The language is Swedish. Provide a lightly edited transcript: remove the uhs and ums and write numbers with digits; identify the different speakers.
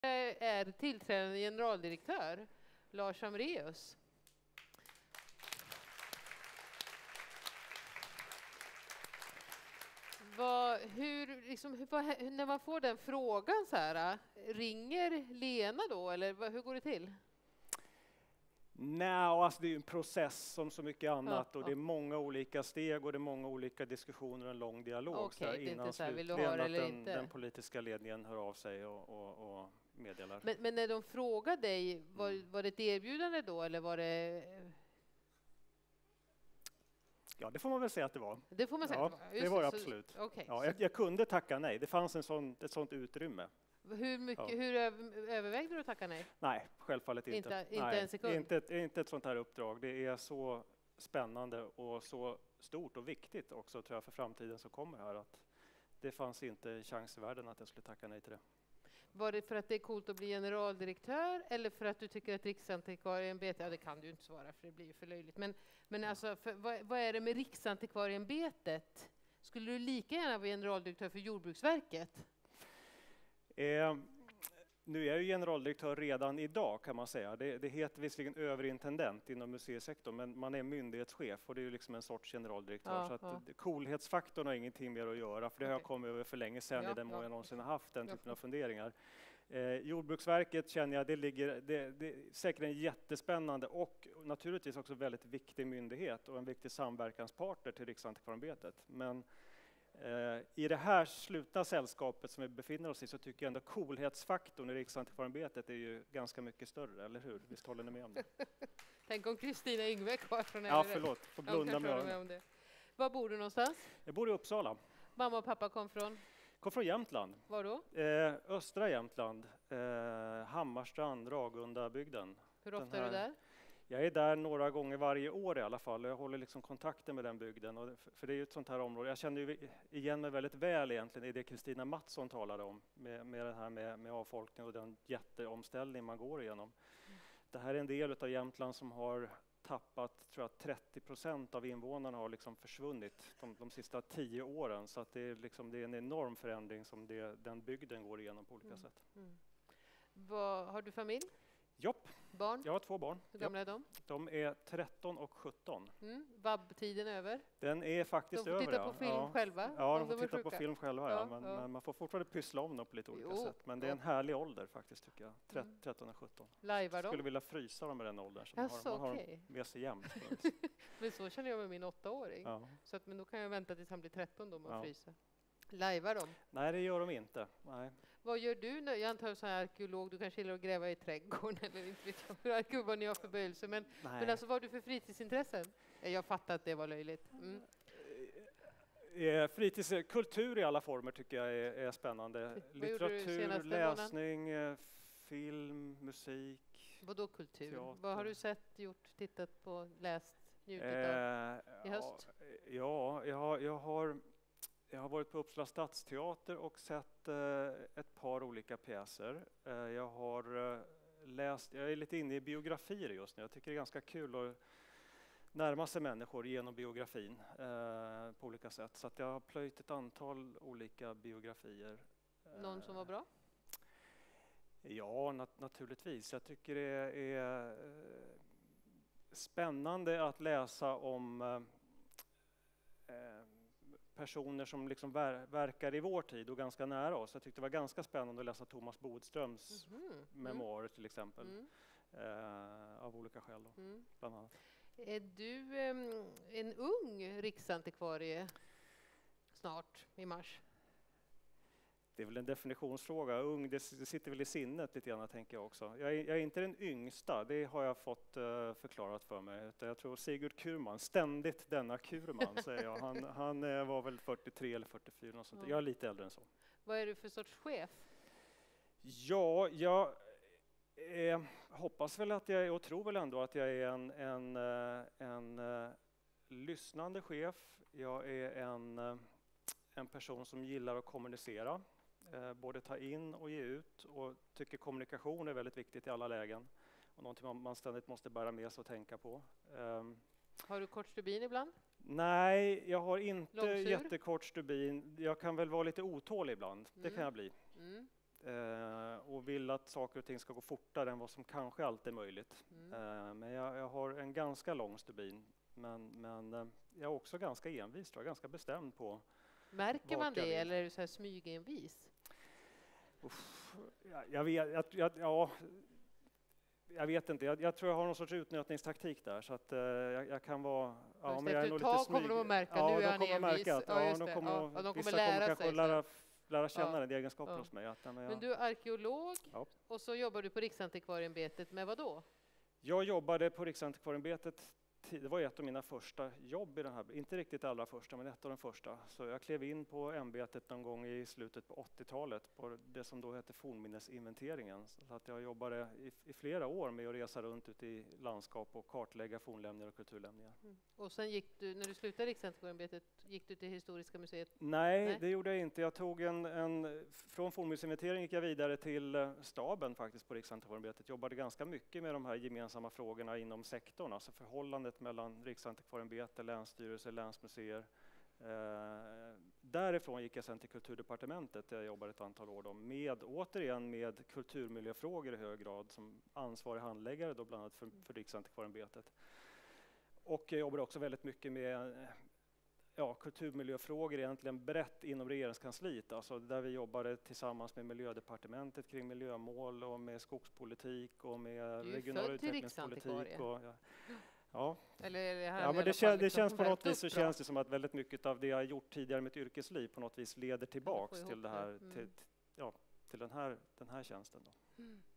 Speaker 1: är tillträdande generaldirektör Lars Amréus. När man får den frågan så här, ringer Lena då eller hur går det till?
Speaker 2: Nej, alltså det är ju en process som så mycket annat och det är
Speaker 1: Ja.
Speaker 2: många olika steg och det är många olika diskussioner och en lång dialog
Speaker 1: Okej, det är inte
Speaker 2: innan
Speaker 1: så här, vill du
Speaker 2: slutligen
Speaker 1: ha det eller
Speaker 2: att
Speaker 1: inte?
Speaker 2: den politiska ledningen hör av sig och meddelar.
Speaker 1: Men när de frågade dig, var det ett erbjudande då eller var det?
Speaker 2: Ja, det får man väl säga att det var.
Speaker 1: Det får man säga
Speaker 2: ja,
Speaker 1: att det var.
Speaker 2: Det var det absolut.
Speaker 1: Okay,
Speaker 2: ja, jag kunde tacka nej. Det fanns ett sånt utrymme.
Speaker 1: Hur övervägde du att tacka nej?
Speaker 2: Nej, självfallet inte.
Speaker 1: Inte en sekund?
Speaker 2: Inte ett sånt här uppdrag. Det är så spännande och så stort och viktigt också tror jag för framtiden som kommer här att det fanns inte chans i världen att jag skulle tacka nej till det.
Speaker 1: Var det för att det är coolt att bli generaldirektör eller för att du tycker att Riksantikvarieämbetet, ja det kan du inte svara för det blir ju för löjligt, men alltså vad är det med Riksantikvarieämbetet? Skulle du lika gärna vara generaldirektör för Jordbruksverket?
Speaker 2: Nu är jag ju generaldirektör redan idag kan man säga. Det heter visserligen överintendent inom museisektorn men man är myndighetschef och det är ju liksom en sorts generaldirektör.
Speaker 1: Ja,
Speaker 2: så att coolhetsfaktorn har ingenting mer att göra för det har jag kommit över för länge sedan i den mån jag någonsin har haft den typen av funderingar. Jordbruksverket känner jag, det är säkert en jättespännande och naturligtvis också väldigt viktig myndighet och en viktig samverkanspartner till Riksantikvarieämbetet. Men i det här slutna sällskapet som vi befinner oss i så tycker jag ändå coolhetsfaktorn i Riksantikvarieämbetet är ju ganska mycket större, eller hur? Visst håller ni med om det?
Speaker 1: Tänk om Kristina Yngve kvar från
Speaker 2: Ja, förlåt. Får blunda med öronen.
Speaker 1: Var bor du någonstans?
Speaker 2: Jag bor i Uppsala.
Speaker 1: Mamma och pappa kom från?
Speaker 2: Kom från Jämtland.
Speaker 1: Var då?
Speaker 2: Östra Jämtland. Hammarstrand, Ragunda-bygden.
Speaker 1: Hur ofta är du där?
Speaker 2: Jag är där några gånger varje år i alla fall. Jag håller liksom kontakten med den bygden. Och för det är ju ett sånt här område. Jag känner ju igen mig väldigt väl egentligen i det Kristina Mattsson talade om. Med det här med avfolkning och den jätteomställning man går igenom. Det här är en del av Jämtland som har tappat, tror jag, 30% av invånarna har liksom försvunnit de sista 10 åren. Så att det är en enorm förändring som den bygden går igenom på olika sätt.
Speaker 1: Har du familj?
Speaker 2: Jopp.
Speaker 1: Barn?
Speaker 2: Jag har 2 barn.
Speaker 1: Hur gamla är de?
Speaker 2: De är 13 och 17.
Speaker 1: Vab-tiden över?
Speaker 2: Den är faktiskt över.
Speaker 1: De får titta på film själva?
Speaker 2: Ja, de får titta på film själva. Men man får fortfarande pyssla om dem på lite olika sätt. Men det är en härlig ålder faktiskt tycker jag. 13 och 17.
Speaker 1: Lajvar de?
Speaker 2: Skulle vilja frysa dem med den åldern. Så man har med sig jämt.
Speaker 1: Men så känner jag med min 8-åring.
Speaker 2: Ja.
Speaker 1: Så att, men då kan jag vänta tills han blir 13 då och frysa. Lajvar de?
Speaker 2: Nej, det gör de inte. Nej.
Speaker 1: Vad gör du nu? Jag antar som arkeolog, du kanske gillar att gräva i trädgården eller inte vet jag vad ni har för böjelse. Men alltså, vad har du för fritidsintressen? Jag fattar att det var löjligt.
Speaker 2: Kultur i alla former tycker jag är spännande. Litteratur, läsning, film, musik.
Speaker 1: Vadå kultur?
Speaker 2: Teater.
Speaker 1: Vad har du sett, gjort, tittat på, läst, njutit av i höst?
Speaker 2: Ja, jag har varit på Uppsala stadsteater och sett ett par olika pjäser. Jag är lite inne i biografier just nu. Jag tycker det är ganska kul att närma sig människor genom biografin på olika sätt. Så att jag har plöjt ett antal olika biografier.
Speaker 1: Någon som var bra?
Speaker 2: Ja, naturligtvis. Jag tycker det är spännande att läsa om personer som liksom verkar i vår tid och ganska nära oss. Jag tyckte det var ganska spännande att läsa Thomas Bodströms memoarer till exempel. Av olika skäl då, bland annat.
Speaker 1: Är du en ung riksantikvarie snart i mars?
Speaker 2: Det är väl en definitionsfråga. Ung, det sitter väl i sinnet lite grann tänker jag också. Jag är inte den yngsta, det har jag fått förklarat för mig. Jag tror Sigurd Kurman, ständigt denna Kurman säger jag. Han var väl 43 eller 44 och sånt. Jag är lite äldre än så.
Speaker 1: Vad är du för sorts chef?
Speaker 2: Ja, jag hoppas väl att jag är och tror väl ändå att jag är en lyssnande chef. Jag är en person som gillar att kommunicera. Både ta in och ge ut och tycker kommunikation är väldigt viktigt i alla lägen. Och någonting man ständigt måste bära med sig och tänka på.
Speaker 1: Har du kort stubin ibland?
Speaker 2: Nej, jag har inte
Speaker 1: Långsur?
Speaker 2: jättekort stubin. Jag kan väl vara lite otålig ibland. Det kan jag bli. och vill att saker och ting ska gå fortare än vad som kanske alltid är möjligt. Men jag har en ganska lång stubin, men jag är också ganska envis, tror jag, ganska bestämd på.
Speaker 1: Märker man det eller är du så här smygenvis?
Speaker 2: Jag vet inte. Jag tror jag har någon sorts utnötningstaktik där, så att jag kan vara...
Speaker 1: Ja, men jag är nog lite smyg. Kommer de att märka, nu är han envis.
Speaker 2: De kommer lära sig. Lära känna den egenskapen hos mig.
Speaker 1: Men du är arkeolog och så jobbar du på Riksantikvarieämbetet med vad då?
Speaker 2: Jag jobbade på Riksantikvarieämbetet. Det var ett av mina första jobb i den här, inte riktigt allra första, men ett av de första. Så jag klev in på ämbetet någon gång i slutet på 80-talet på det som då hette fornminnesinventeringen. Så att jag jobbade i flera år med att resa runt ute i landskap och kartlägga fornlämningar och kulturlämningar.
Speaker 1: Och sen gick du, när du slutade Riksantikvarieämbetet, gick du till Historiska museet?
Speaker 2: Nej, det gjorde jag inte. Jag tog från fornminnesinventering gick jag vidare till staben faktiskt på Riksantikvarieämbetet. Jobbade ganska mycket med de här gemensamma frågorna inom sektorn, alltså förhållandet mellan Riksantikvarieämbetet, länsstyrelser, länsmuseer. Därifrån gick jag sen till Kulturdepartementet där jag jobbade ett antal år då, återigen med kulturmiljöfrågor i hög grad som ansvarig handläggare då bland annat för Riksantikvarieämbetet. Och jag jobbade också väldigt mycket med kulturmiljöfrågor egentligen brett inom regeringskansliet, alltså där vi jobbade tillsammans med Miljödepartementet kring miljömål och med skogspolitik och med regional utvecklingspolitik. Men det känns på något vis så känns det som att väldigt mycket av det jag gjort tidigare i mitt yrkesliv på något vis leder tillbaks till det här till den här tjänsten då.